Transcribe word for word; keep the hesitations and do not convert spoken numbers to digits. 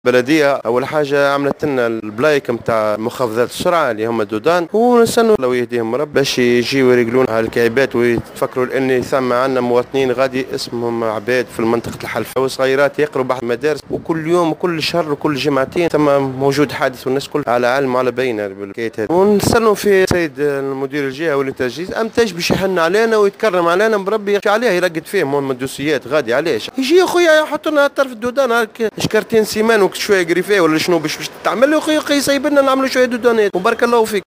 البلديه اول حاجه عملت لنا البلايك نتاع مخفضات السرعه اللي هما الدودان، ونستنوا الله يهديهم رب باش يجيو يريقلون على الكعبات ويتفكروا لان ثم عندنا مواطنين غادي اسمهم عباد في منطقه الحلفه وصغيرات يقروا بعض المدارس، وكل يوم وكل شهر وكل جمعتين ثم موجود حادث والناس كل على علم وعلى بينه بالحكايه هذه. ونستنوا في السيد المدير الجهه والتجهيز امتاج باش يحن علينا ويتكرم علينا بربي عليه يرقد فيهم من الدوسيات غادي علاش يجي يا خويا يحط لنا طرف الدودان هاك شكرتين سيمان شويه قريفيه ولا شنو باش باش تعمل له اخي يسيب لنا نعملوا شويه دودانات وبارك الله فيك.